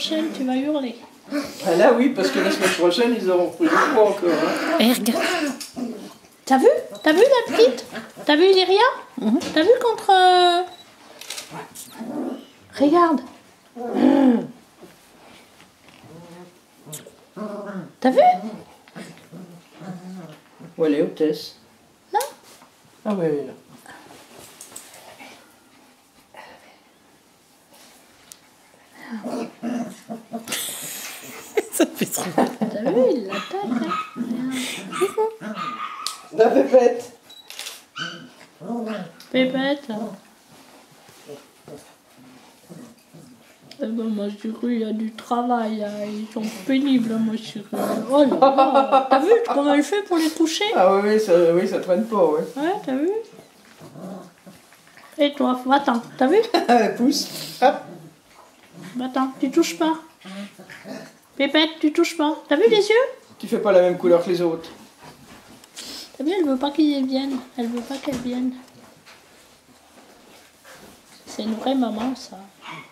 prochaine, tu vas hurler. Ah là oui, parce que la semaine prochaine, ils auront pris le poids encore. Hein. Et regarde. T'as vu? T'as vu la petite? T'as vu Lyria? T'as vu contre... Regarde. T'as vu? Où elle est, hôtesse? Là? Ah oui, elle est là. Ça fait trop. T'as vu, il l'attaque là. La pépette. Pépette. Eh ben, ma chérie, il y a du travail, là. Ils sont pénibles, hein, ma chérie. Oh là là. T'as vu comment elle fait pour les toucher? Ah oui, ça traîne pas, ouais. Ouais, t'as vu? Et toi, va-t'en, t'as vu? Elle pousse. Hop. Va-t'en, tu touches pas. Pépette, tu touches pas. T'as vu les yeux? Tu fais pas la même couleur que les autres. T'as vu, elle veut pas qu'ils viennent. Elle veut pas qu'elle vienne. C'est une vraie maman, ça.